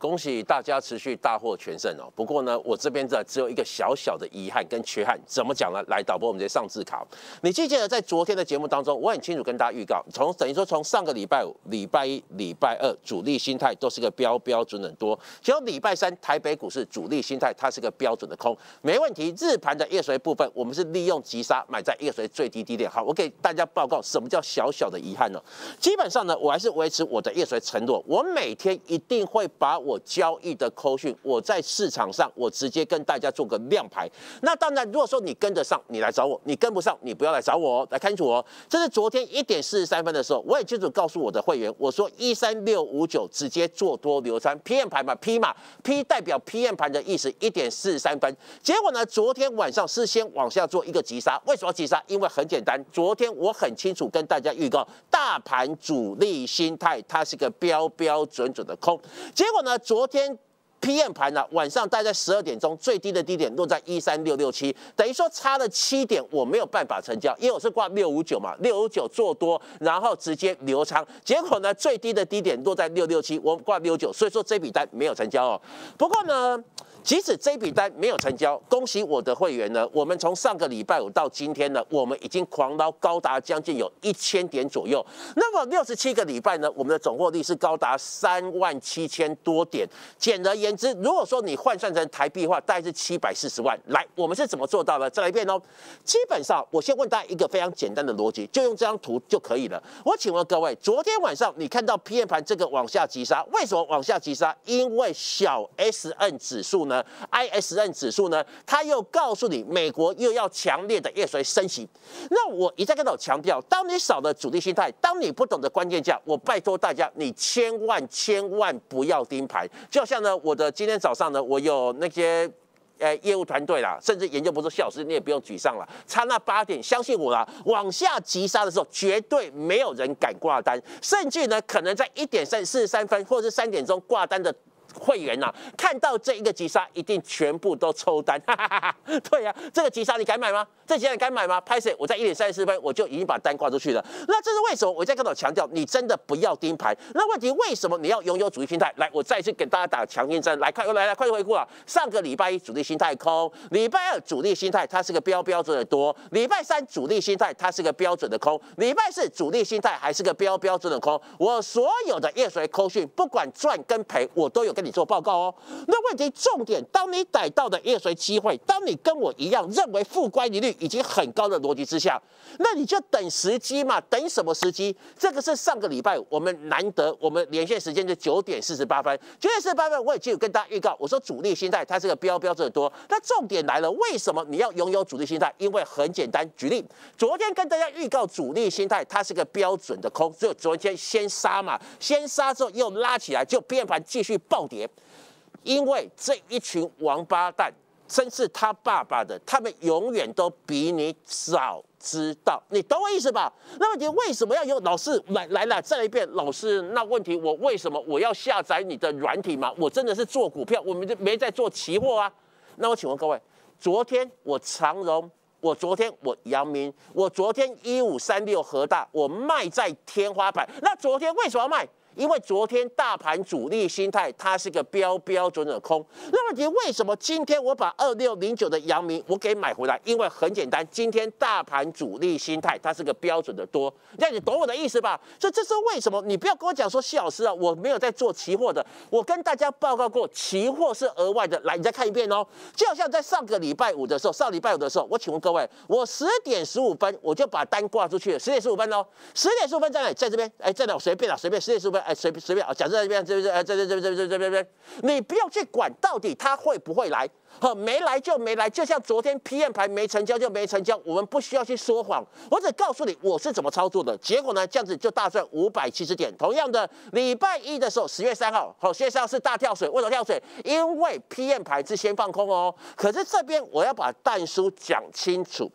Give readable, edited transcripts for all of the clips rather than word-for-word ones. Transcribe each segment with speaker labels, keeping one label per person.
Speaker 1: 恭喜大家持续大获全胜哦。不过呢，我这边只有一个小小的遗憾跟缺憾，怎么讲呢？来，导播，我们直接上字卡。你记不记得在昨天的节目当中，我很清楚跟大家预告，等于说从上个礼拜五、礼拜一、礼拜二主力心态都是个标准的多，只有礼拜三台北股市主力心态它是个标准的空，没问题。日盘的夜水部分，我们是利用急杀买在夜水最低低点。好，我给大家报告什么叫小小的遗憾呢？基本上呢，我还是维持我的夜水承诺，我每天一定会把我交易的扣讯，我在市场上我直接跟大家做个亮牌。那当然，如果说你跟得上，你来找我；你跟不上，你不要来找我哦。来看清楚哦，这是昨天1点43分的时候，我也清楚告诉我的会员，我说13659直接做多流穿 PM 盘嘛 ，P 嘛 ，P 代表 PM 盘的意思，1点43分。结果呢，昨天晚上是先往下做一个急杀，为什么要急杀？因为很简单，昨天我很清楚跟大家预告，大盘主力心态它是个标准的空。结果呢，昨天PM 盘呢，晚上大概在12点钟，最低的低点落在13667，等于说差了7点，我没有办法成交，因为我是挂659嘛，659做多，然后直接留仓，结果呢，最低的低点落在667，我挂69，所以说这笔单没有成交哦。不过呢，即使这笔单没有成交，恭喜我的会员呢，我们从上个礼拜五到今天呢，我们已经狂捞高达将近有1000点左右。那么67个礼拜呢，我们的总获利是高达37000多点。简而言之，如果说你换算成台币的话，大概是740万。来，我们是怎么做到的？再来一遍哦。基本上，我先问大家一个非常简单的逻辑，就用这张图就可以了。我请问各位，昨天晚上你看到 PM 盘这个往下急杀，为什么往下急杀？因为小 SN 指数呢？ISN 指数呢，它又告诉你，美国又要强烈的夜水升息。那我一再跟我强调，当你少了主力心态，当你不懂得关键价，我拜托大家，你千万不要盯盘。就像呢，我的今天早上呢，我有那些业务团队啦，甚至研究部说，谢老师你也不用沮丧了，差那8点，相信我啦，往下急杀的时候，绝对没有人敢挂单，甚至呢，可能在1点43分或者是3点钟挂单的会员呐，看到这一个急杀，一定全部都抽单，哈哈哈！对呀，这个急杀你敢买吗？这急杀你敢买吗？拍谁？我在1点34分我就已经把单挂出去了。那这是为什么？我再跟我强调，你真的不要盯盘。那问题为什么你要拥有主力心态？来，我再次给大家打强心针，来快回顾啊！上个礼拜一主力心态空，礼拜二主力心态它是个标准的多，礼拜三主力心态它是个标准的空，礼拜四主力心态还是个标准的空。我所有的夜水扣讯，不管赚跟赔，我都有跟你做报告哦。那问题重点，当你逮到的夜水机会，当你跟我一样认为负乖离率已经很高的逻辑之下，那你就等时机嘛。等什么时机？这个是上个礼拜我们难得，我们连线时间就9点48分，9点48分我也记得跟大家预告，我说主力心态它是个标准的多。那重点来了，为什么你要拥有主力心态？因为很简单，举例，昨天跟大家预告主力心态它是个标准的空，所以昨天先杀嘛，先杀之后又拉起来，就变盘继续暴跌。因为这一群王八蛋，真是他爸爸的，他们永远都比你早知道，你懂我意思吧？那问题为什么要有老师来了？再来一遍，老师，那问题我为什么我要下载你的软体嘛？我真的是做股票，我们没在做期货啊。那我请问各位，昨天我长荣，我昨天我阳明，我昨天1536和大，我卖在天花板。那昨天为什么要卖？因为昨天大盘主力心态它是个标准的空，那问题为什么今天我把2609的阳明我给买回来？因为很简单，今天大盘主力心态它是个标准的多，那你懂我的意思吧？所以这是为什么？你不要跟我讲说谢老师啊，我没有在做期货的，我跟大家报告过，期货是额外的。来，你再看一遍哦，就好像在上礼拜五的时候，我请问各位，我10点15分我就把单挂出去了，10点15分哦，10点15分在哪里？在这边，在哪？随便10点15分。随便啊，假设在这边，这边，你不用去管到底它会不会来，没来就没来，就像昨天 PM 盘没成交就没成交，我们不需要去说谎，我只告诉你我是怎么操作的。结果呢，这样子就大赚570点。同样的，礼拜一的时候，10月3号，10月3号是大跳水，为什么跳水？因为 PM 盘是先放空哦。可是这边我要把但书讲清楚。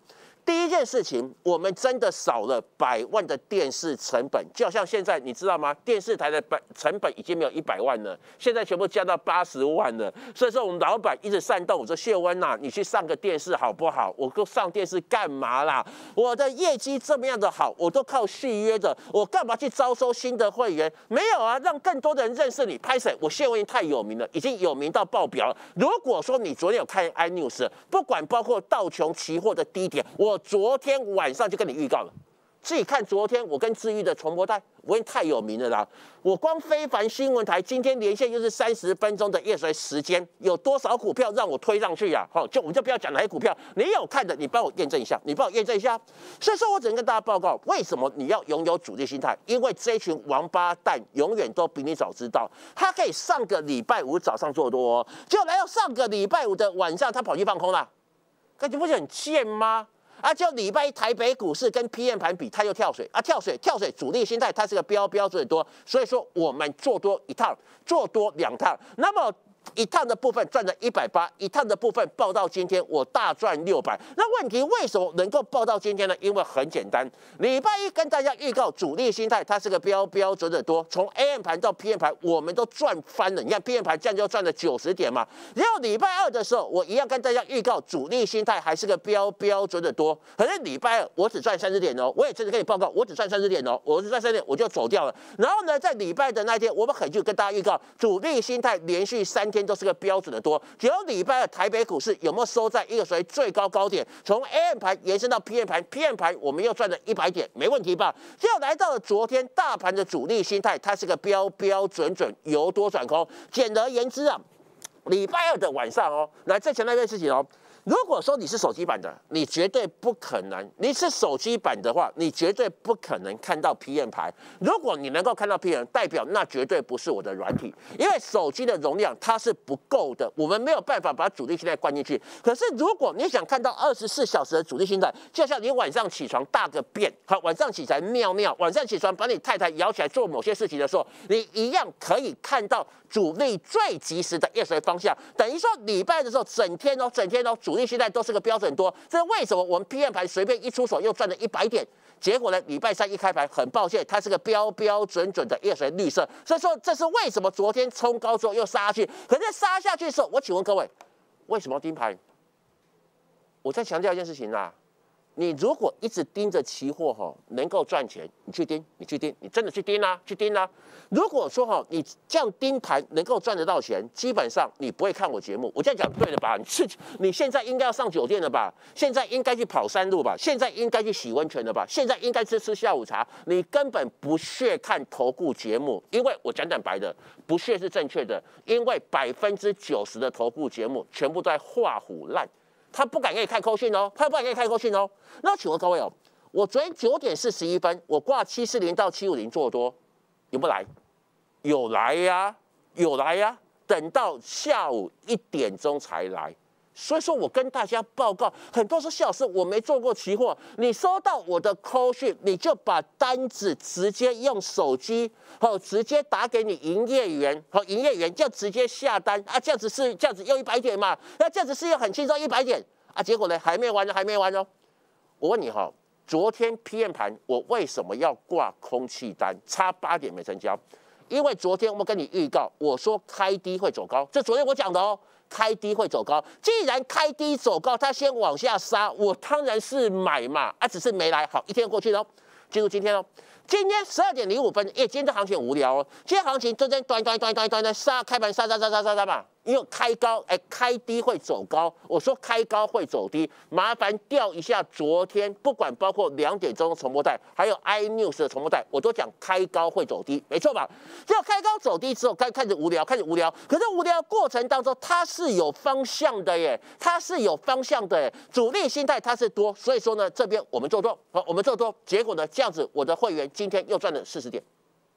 Speaker 1: 第一件事情，我们真的少了100万的电视成本，就好像现在你知道吗？电视台的成本已经没有100万了，现在全部加到80万了。所以说我们老板一直煽动我说：“谢温呐，你去上个电视好不好？”我都上电视干嘛啦？我的业绩这么样的好，我都靠续约的，我干嘛去招收新的会员？没有啊，让更多的人认识你。拍谁？我谢文太有名了，已经有名到爆表了。如果说你昨天有看 iNews， 不管包括道琼期货的低点，我昨天晚上就跟你预告了。自己看昨天我跟志毅的重播带，我已经太有名了啦。我光非凡新闻台今天连线又是30分钟的夜水时间，有多少股票让我推上去呀？我们就不要讲哪些股票，你有看的，你帮我验证一下，你帮我验证一下。所以说我只能跟大家报告，为什么你要拥有主力心态？因为这一群王八蛋永远都比你早知道，他可以上个礼拜五早上做多，结果来到上个礼拜五的晚上，他跑去放空了，感觉不是很贱吗？就礼拜一台北股市跟 PM 盘比，它又跳水跳水，主力心态它是个标准多，所以说我们做多一趟，做多2趟，那么一趟的部分赚了180，一趟的部分报到今天我大赚600。那问题为什么能够报到今天呢？因为很简单，礼拜一跟大家预告主力心态它是个标准多，从 AM 盘到 PM 盘我们都赚翻了。你看 PM 盘这样就赚了90点嘛。然后礼拜二的时候，我一样跟大家预告主力心态还是个标准的多。可是礼拜二我只赚30点哦，我也真的跟你报告，我只赚30点哦，我只赚30点我就走掉了。然后呢，在礼拜的那一天，我们很就跟大家预告主力心态连续3天都是个标准的多，只有礼拜二台北股市有没有收在一个属于最高高点？从 AM 盘延伸到 PM 盘，PM 盘我们又赚了100点，没问题吧？结果来到了昨天，大盘的主力心态它是个标准由多转空。简而言之啊，礼拜二的晚上哦，来再强调一件事情哦。如果说你是手机版的，你绝对不可能；你是手机版的话，你绝对不可能看到 PM 盘。如果你能够看到 PM， 代表那绝对不是我的软体，因为手机的容量它是不够的，我们没有办法把主力心态灌进去。可是如果你想看到24小时的主力心态，就像你晚上起床大个便，好，晚上起来尿尿，晚上起床把你太太摇起来做某些事情的时候，你一样可以看到主力最及时的夜水方向。等于说礼拜的时候，整天哦，主力现在都是个标准多，这是为什么我们 PM 盘随便一出手又赚了100点？结果呢，礼拜三一开盘，很抱歉，它是个标准的夜水绿色，所以说这是为什么昨天冲高之后又杀下去。可是杀下去的时候，我请问各位，为什么要盯盘？我再强调一件事情啦。你如果一直盯着期货能够赚钱，你去盯，你真的去盯啊，如果说你这样盯盘能够赚得到钱，基本上你不会看我节目。我这样讲对了吧？你现在应该要上酒店了吧？现在应该去跑山路吧？现在应该去洗温泉了吧？现在应该吃下午茶。你根本不屑看投顾节目，因为我讲白的，不屑是正确的，因为90%的投顾节目全部都在画虎烂。他不敢给你看扣讯哦，那请问各位哦，我昨天9点41分，我挂740到750做多，有没有来？有来呀，等到下午1点钟才来。所以说我跟大家报告，很多说谢老师我没做过期货，你收到我的扣讯，你就把单子直接用手机直接打给你营业员，就直接下单这样子又100点嘛，那这样子是又很轻松100点结果呢还没完哦。我问你昨天 PM 盘我为什么要挂空气单，差8点没成交？因为昨天我们跟你预告，我说开低会走高，这昨天我讲的哦。开低会走高，既然开低走高，它先往下杀，我当然是买嘛，只是没来。好，一天过去了，进入今天喽。今天12点05分，今天这行情很无聊哦。今天行情都在端杀，开盘杀嘛。因为开高，开低会走高。我说开高会走低，麻烦调一下昨天，不管包括2点钟的重播带，还有 iNews 的重播带，我都讲开高会走低，没错吧？结果开高走低之后，开始无聊。可是无聊过程当中，它是有方向的耶，主力心态它是多，所以说呢，这边我们做多，结果呢，这样子我的会员今天又赚了40点。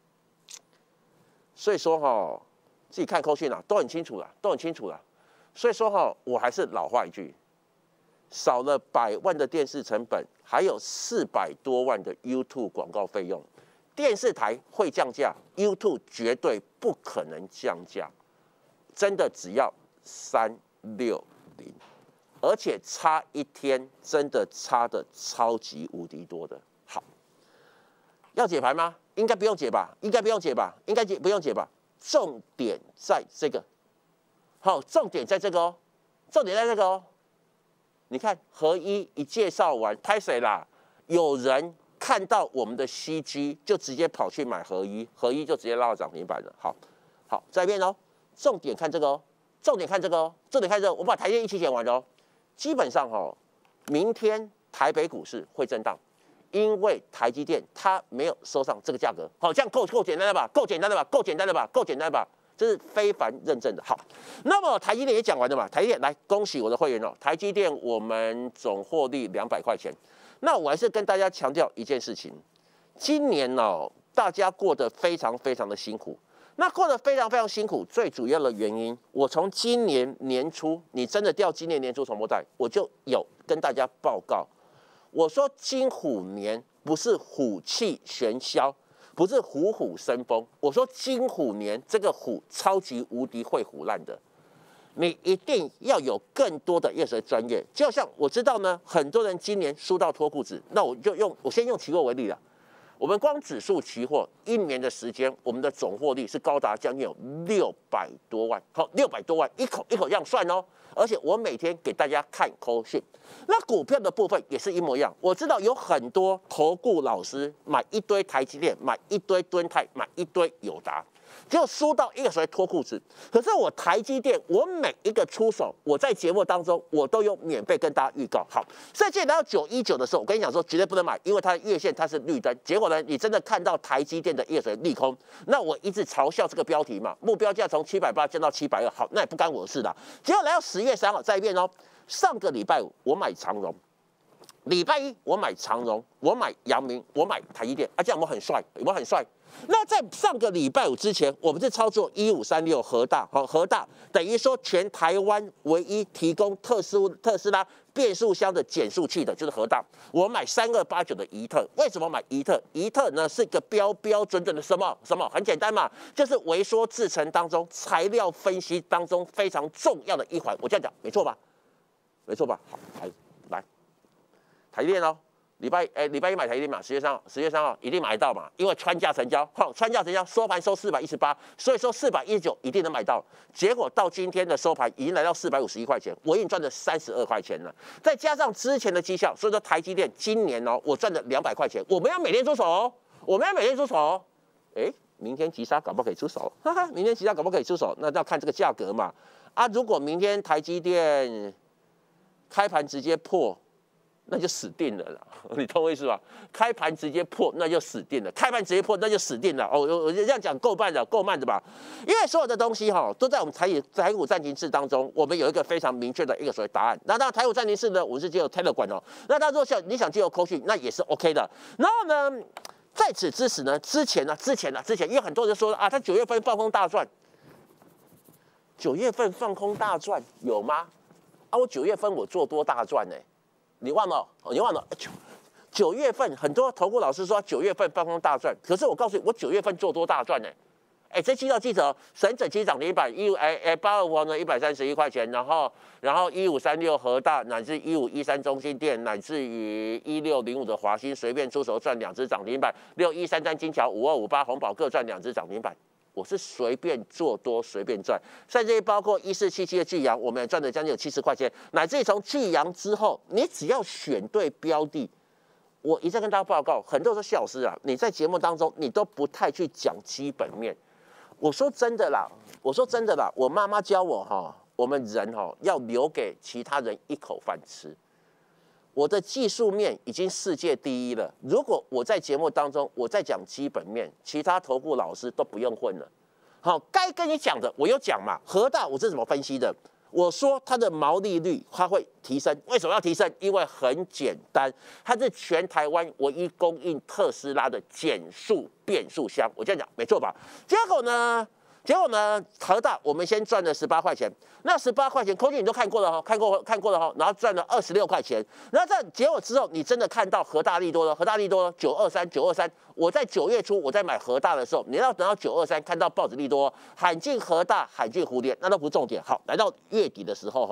Speaker 1: 所以说自己看扣讯都很清楚了，所以说我还是老话一句，少了100万的电视成本，还有400多万的 YouTube 广告费用，电视台会降价 ，YouTube 绝对不可能降价，真的只要360。 而且差一天真的差的超级无敌多的。好，要解盘吗？应该不用解吧？应该不用解吧？应该不用解吧？重点在这个，好，重点在这个哦，重点在这个哦。你看合一一介绍完，拍谁啦？有人看到我们的 CG 就直接跑去买合一，合一就直接拉到涨停板了。好，好，再一遍哦，重点看这个哦，重点看这个哦，重点看这个，我把台积电一起讲完了哦。基本上哦，明天台北股市会震荡。因为台积电它没有收上这个价格，好，这样够简单了吧？够简单了吧？够简单了吧？够简单了吧？这是非凡认证的。好，那么台积电也讲完了嘛？台积电来恭喜我的会员哦，台积电我们总获利200块钱。那我还是跟大家强调一件事情，今年哦，大家过得非常非常的辛苦。那过得非常非常辛苦，最主要的原因，我从今年年初，你真的调今年年初重播带，我就有跟大家报告。我说金虎年不是虎气玄霄，不是虎虎生风。我说金虎年这个虎超级无敌会虎烂的，你一定要有更多的业税专业。就像我知道呢，很多人今年输到脱裤子，那我先用期货为例了。我们光指数期货1年的时间，我们的总获利是高达将近有600多万，好，600多万，一口一口这样算哦。而且我每天给大家看扣讯，那股票的部分也是一模一样。我知道有很多投顾老师买一堆台积电，买一堆敦泰，买一堆友达，结果输到一个谁脱裤子。可是我台积电，我每一个出手，我在节目当中我都有免费跟大家预告。好，甚至来到919的时候，我跟你讲说绝对不能买，因为它的月线它是绿灯。结果呢，你真的看到台积电的业水利空，那我一直嘲笑这个标题嘛，目标价从780降到720，好，那也不干我的事的。结果来到10月3号，再一遍哦，上个礼拜五我买长荣。礼拜一我买长荣，我买阳明，我买台积电，啊，这样我很帅，有没有很帅？那在上个礼拜五之前，我们是操作1536和大，好，和大等于说全台湾唯一提供特斯拉变速箱的减速器的就是和大。我买3289的怡特，为什么买怡特？怡特呢是一个标准的什么？很简单嘛，就是微缩制程当中材料分析当中非常重要的一环。我这样讲没错吧？没错吧？好，来。台积电哦，礼拜一买台积电嘛，10月3号一定买到嘛，因为穿价成交，好，穿价成交收盘收418，所以说419一定能买到。结果到今天的收盘已经来到451块钱，我已经赚了32块钱了，再加上之前的绩效，所以说台积电今年哦，我赚了200块钱。我们要每天出手哦，我们要每天出手哦。明天急杀搞不好可以出手，哈哈，明天急杀搞不好可以出手，那要看这个价格嘛。啊，如果明天台积电开盘直接破，那就死定了啦，你懂我意思吧？开盘直接破，那就死定了；开盘直接破，那就死定了。哦，我这样讲够慢的吧？因为所有的东西哈，都在我们台股暂停室当中，我们有一个非常明确的一个所谓答案。那当然台股暂停室呢，我是只有 Telegram 哦。那大家如果你想借由扣讯，那也是 OK 的。然后呢，在此之时呢，之前，因为很多人说啊，他9月份放空大赚，9月份放空大赚有吗？啊，我9月份我做多大赚呢？你忘了，9月份很多投顾老师说9月份放空大赚，可是我告诉你，我9月份做多大赚呢。这记者神整期涨停板825呢131块钱，然后1536和大乃至1513中心店，乃至于1605的华兴随便出手赚2只涨停板，6133金桥5258红宝各赚2只涨停板。我是随便做多随便赚，甚至包括1477的巨阳，我们也赚了将近有70块钱，乃至于从巨阳之后，你只要选对标的，我一再跟大家报告，很多人说谢老师啊，你在节目当中你都不太去讲基本面。我说真的啦，我妈妈教我哈，我们人哈要留给其他人一口饭吃。我的技术面已经世界第一了。如果我在节目当中我在讲基本面，其他投顾老师都不用混了。好，该跟你讲的我有讲嘛。和大我是怎么分析的？我说它的毛利率它会提升，为什么要提升？因为很简单，它是全台湾唯一供应特斯拉的减速变速箱。我这样讲没错吧？结果呢，和大我们先赚了18块钱，那18块钱，空姐你都看过了哈，看过了哈，然后赚了26块钱，然后这结果之后，你真的看到和大利多了923，我在9月初我在买和大的时候，你要等到923看到报纸利多，喊进和大，喊进蝴蝶，那都不是重点。好，来到月底的时候哈，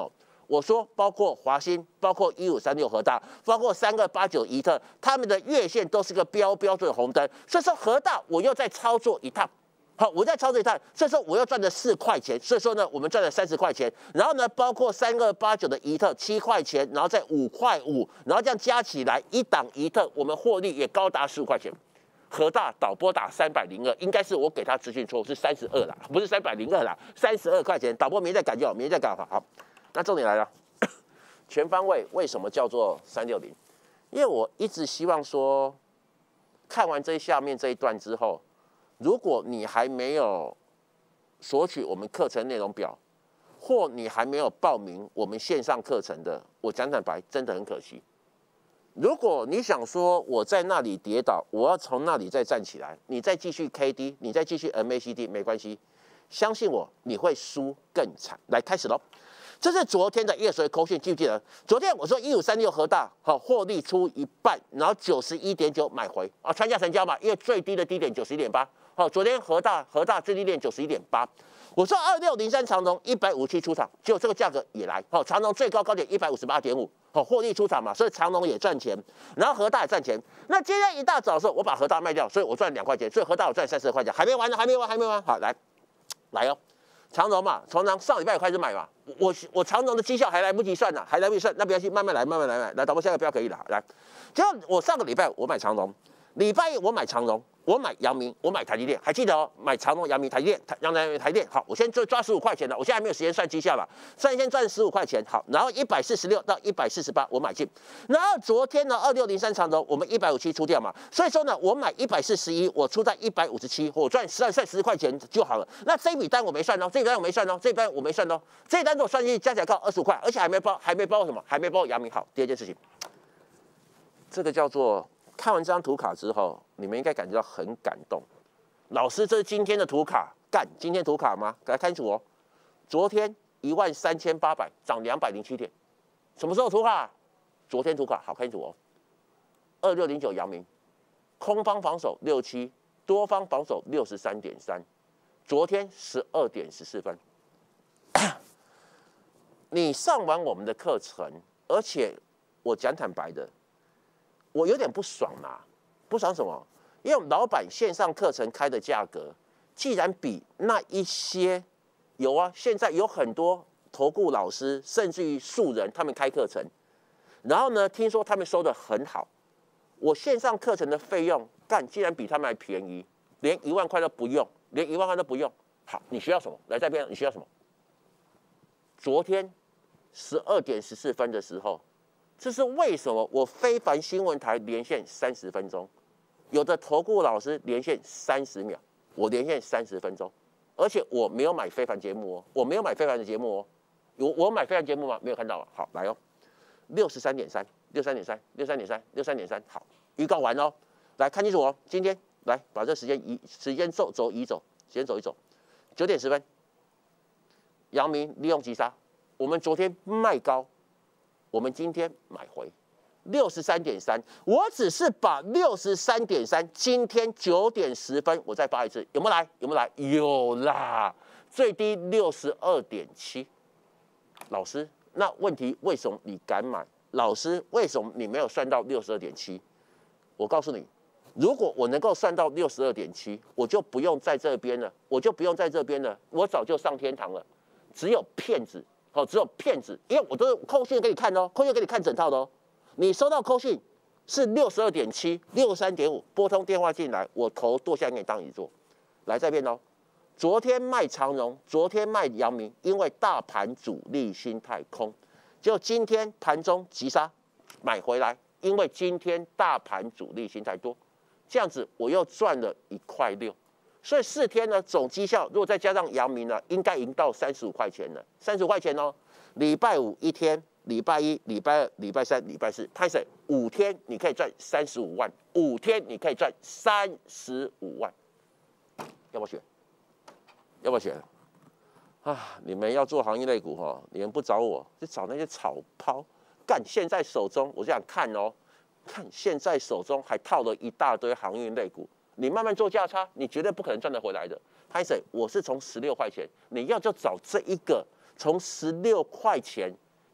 Speaker 1: 我说包括华兴，包括1536和大，包括3289宜特，他们的月线都是个标准红灯。所以说和大我又再操作一趟。好，我再操作一趟，所以说我又赚了4块钱，所以说呢，我们赚了30块钱，然后呢，包括3289的宜特7块钱，然后再5块5，然后这样加起来一档宜特，我们获利也高达15块钱。和大导播打302，应该是我给他资讯错误，是32啦，不是302啦，32块钱，导播没在改就好，没在改好。那重点来了，全方位为什么叫做360？因为我一直希望说，看完下面这一段之后。如果你还没有索取我们课程内容表，或你还没有报名我们线上课程的，我讲坦白，真的很可惜。如果你想说我在那里跌倒，我要从那里再站起来，你再继续 KD， 你再继续 MACD， 没关系，相信我，你会输更惨。来，开始喽。这是昨天的月水扣讯，记不记得？昨天我说1536和大，获利出一半，然后91.9买回啊，穿价成交嘛，因为最低的低点91.8。昨天和大最低点91.8，我说2603长荣157出场，结果这个价格也来，长荣最高高点158.5，获利出场嘛，所以长荣也赚钱，然后和大也赚钱。那今天一大早的时候，我把和大卖掉，所以我赚2块钱，所以和大我赚32块钱，还没完呢，还没完。好，来哦。长荣嘛，从上礼拜开始买嘛，我长荣的绩效还来不及算呢，那不要去慢慢来，来，导播下个标可以了，来，结果我上个礼拜我买长荣，礼拜一我买长荣。我买阳明，我买台积电，还记得哦？买长荣、阳明、台积电、台电。好，我先抓15块钱的，我现在还没有时间算绩效了，先赚15块钱。好，然后146到148我买进，然后昨天呢2603长荣我们157出掉嘛，所以说呢我买141，我出在157，我赚10块钱就好了。那这笔单我没算哦，这笔单我没算哦，这单如果算进去加起来够25块，而且还没包什么？还没包阳明。好，第二件事情，这个叫做。看完这张图卡之后，你们应该感觉到很感动。老师，这是今天的图卡，今天图卡吗？大家看清楚哦。昨天13800涨207点，什么时候图卡？昨天图卡，好看清楚哦。2609阳明，空方防守67，多方防守63.3，昨天12点14分。你上完我们的课程，而且我讲坦白的。我有点不爽啦，不爽什么？因为老板线上课程开的价格，既然比那一些有啊，现在有很多投顾老师，甚至于素人，他们开课程，然后呢，听说他们收的很好，我线上课程的费用，竟然比他们还便宜，连1万块都不用，好，你需要什么？来这边，你需要什么？昨天12点14分的时候。这是为什么？我非凡新闻台连线30分钟，有的投顾老师连线30秒，我连线30分钟，而且我没有买非凡节目哦，我没有买非凡的节目哦，我买非凡节目吗？没有看到。好，来哦，63.3，好，预告完哦，来看清楚哦，今天来把这时间轴移走，9点10分，阳明利用急杀，我们昨天卖高。我们今天买回63.3，我只是把63.3，今天9点10分，我再发一次，有没有来？有啦，最低62.7。老师，那问题为什么你敢买？老师，为什么你没有算到62.7？我告诉你，如果我能够算到62.7，我就不用在这边了，我早就上天堂了。只有骗子。只有骗子，因为我都是扣讯给你看哦，扣讯给你看整套的哦。你收到扣讯是62.7、63.5，拨通电话进来，我头剁下给你当椅座。来这边哦，昨天卖长荣，昨天卖阳明，因为大盘主力心态空，结果今天盘中急杀买回来，因为今天大盘主力心态多，这样子我又赚了1块6。所以4天呢，总绩效如果再加上阳明呢，应该赢到35块钱了，35块钱哦。礼拜51天，礼拜1、礼拜2、礼拜3、礼拜4，拍谁？5天你可以赚35万，5天你可以赚35万，要不要选？要不要选？啊，你们要做行业类股哈，你们不找我，就找那些草抛。现在手中我这样看哦，现在手中还套了一大堆航运类股。你慢慢做价差，你绝对不可能赚得回来的。拍谁？我是从16块钱，你要就找这一个从16块钱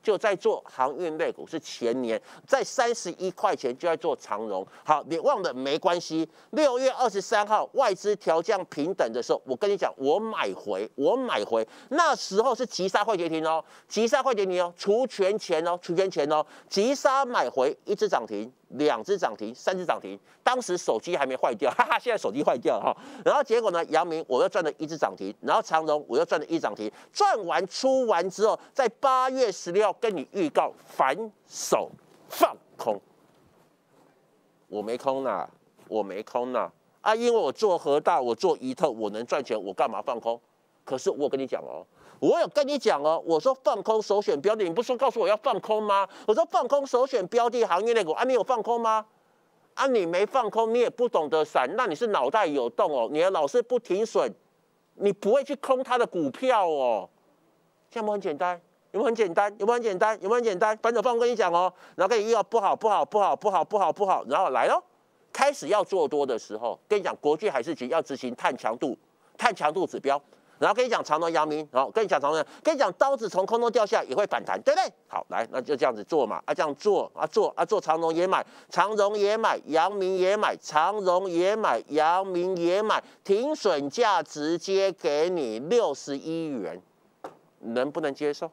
Speaker 1: 就在做航运类股，是前年在31块钱就在做长荣。好，你忘了没关系。6月23号外资调降平等的时候，我跟你讲，我买回，那时候是急杀会跌停哦，急杀会跌停哦，除权前哦，急杀买回1只涨停。2只涨停，3只涨停，当时手机还没坏掉，哈哈，现在手机坏掉哈。然后结果呢，阳明我又赚了1只涨停，然后长荣我又赚了1涨停，赚完出完之后，在8月16号跟你预告反手放空，我没空啦，啊，因为我做和大，我做怡特，我能赚钱，我干嘛放空？可是我跟你讲哦。我有跟你讲哦，我说放空首选标的，你不是说告诉我要放空吗？我说放空首选标的行业类股，啊，你有放空吗？啊，你没放空，你也不懂得闪，那你是脑袋有洞哦。你的老师不停损，你不会去空他的股票哦。这样不很简单？有没有很简单？反手放空跟你讲哦，然后跟你要不好，然后来咯，开始要做多的时候，跟你讲国际海事局要执行碳强度指标。然后跟你讲长荣、阳明，好，跟你讲刀子从空中掉下来也会反弹，对不对？好，来，那就这样子做嘛，这样做长荣也买，阳明也买，长荣也买，阳明也买，停损价直接给你61元，能不能接受？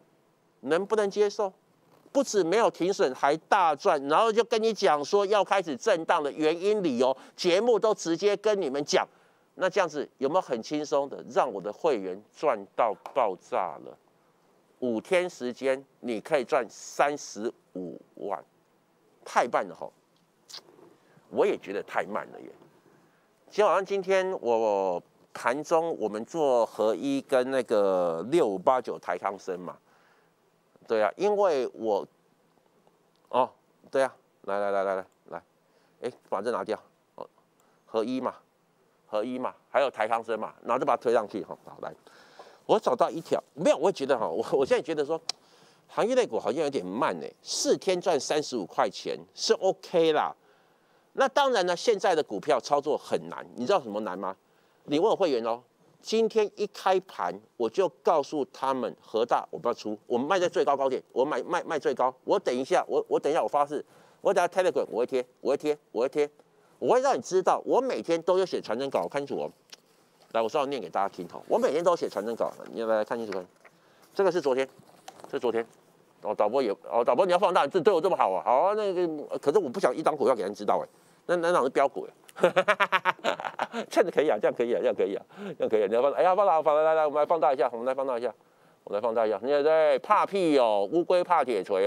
Speaker 1: 不止没有停损，还大赚，然后就跟你讲说要开始震荡的原因理由，节目都直接跟你们讲。那这样子有没有很轻松的让我的会员赚到爆炸了？5天时间你可以赚35万，太慢了吼！我也觉得太慢了耶。就好像今天我盘中我们做合一跟那个6589台康生嘛，对啊，因为我对啊，来，把这拿掉，合一嘛，还有台康生嘛，然后就把它推上去哈。好，来，我找到一条，没有，我会觉得哈，我现在觉得说，行业类股好像有点慢哎，4天赚35块钱是 OK 啦。那当然呢，现在的股票操作很难，你知道什么难吗？你问我会员哦，今天一开盘我就告诉他们，和大我不要出，我们卖在最高高点，我卖最高，我等一下我发誓，我等下 Telegram 我会贴。我会让你知道，我每天都有写传真稿，看清楚哦。来，我稍微念给大家听哈。我每天都写传真稿，你来看清楚看。这个是昨天，导播你要放大，这对我这么好啊？好啊，那个可是我不想一档股票给人知道哎，那是标股哎。趁着可以啊，这样可以啊。你要放，哎呀，放大，来，我们来放大一下，你对，怕屁哦，乌龟怕铁锤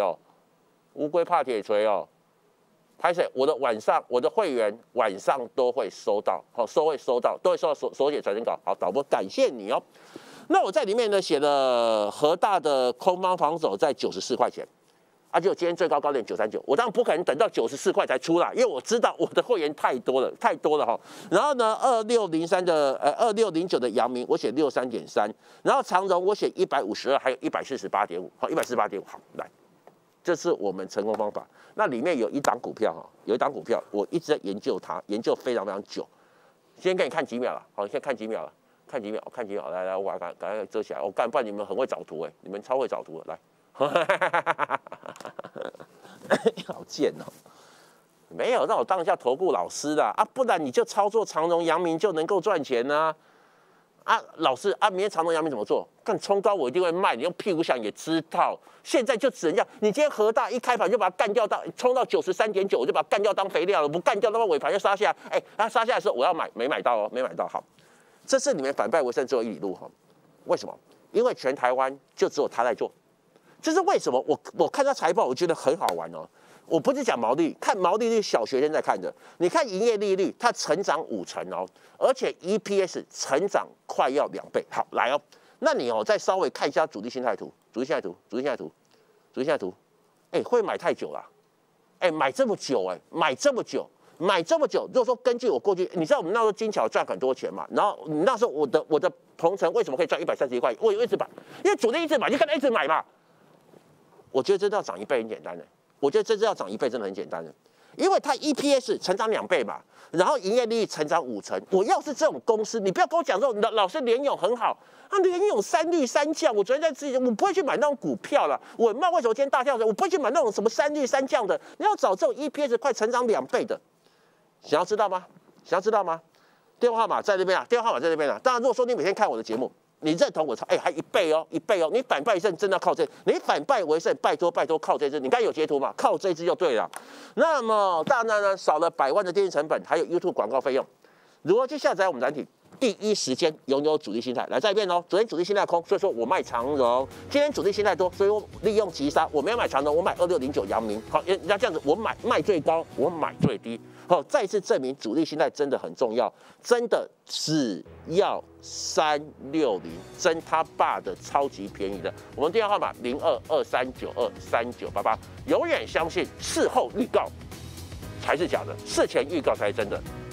Speaker 1: 哦。拍摄我的会员晚上都会收到，都会收到手写传真稿。好，导播感谢你哦。那我在里面呢写了和大的空方防守在94块钱，就今天最高高点939，我当然不可能等到94块才出啦，因为我知道我的会员太多了哈。然后呢，2603的2609的阳明我写63.3，然后长荣我写152，还有148.5，好148.5，好来。这是我们成功方法。那里面有一档股票我一直在研究它，研究非常久。先给你看几秒了，好，先看几秒，来，我赶快遮起来。不然你们很会找图哎，你们超会找图的，来，好贱哦！没有让我当一下投顾老师的啊，不然你就操作长荣、阳明就能够赚钱呢。老师明天长荣、阳明怎么做？看冲高我一定会卖，你用屁股想也知道。现在就只能这样，你今天和大一开盘就把它干掉冲到93.9，我就把它干掉当肥料了。不干掉，那么尾盘就杀下来。杀下来的时候我要买，没买到哦，好，这是你们反败为胜只有一里路哈。为什么？因为全台湾就只有他在做。这是为什么？我看他财报，我觉得很好玩哦。我不是讲毛利率，看毛利率小学生在看的。你看营业利率，它成长50%哦，而且 EPS 成长快要2倍。好，来哦，那你再稍微看一下主力心态图，会买太久了，买这么久，如果说根据我过去，你知道我们那时候精巧赚很多钱嘛，然后你那时候我的鹏程为什么可以赚131块？我一直买，因为主力一直买，就看他一直买嘛。我觉得真的要涨1倍很简单的。我觉得真正要涨1倍真的很简单的， 因为它 EPS 成长2倍嘛，然后营业利益成长5成。我要是这种公司，你不要跟我讲说老师联咏很好，联咏3绿3降，我昨天在自己，我不会去买那种股票了。伟茂为什么今天大跳水？我不会去买那种什么3绿3降的。你要找这种 EPS 快成长2倍的，想要知道吗？想要知道吗？电话号码在这边啊，电话号码在这边啊。当然，如果说你每天看我的节目，你认同我操，还1倍哦，1倍哦。你反败胜真的要靠这，你反败为胜，拜托靠这支。你看有截图嘛？靠这支就对了。那么当然呢，少了100万的电信成本，还有 YouTube 广告费用。如何去下载我们软体？第一时间拥有主力心态，来再一遍哦。昨天主力心态空，所以说我卖长荣；今天主力心态多，所以我利用急杀，我没有买长荣，我买2609阳明。好，人家这样子，我卖最高，我买最低。好，再次证明主力心态真的很重要，真的只要360，真他爸的超级便宜的。我们电话号码0223923988，永远相信事后预告才是假的，事前预告才是真的。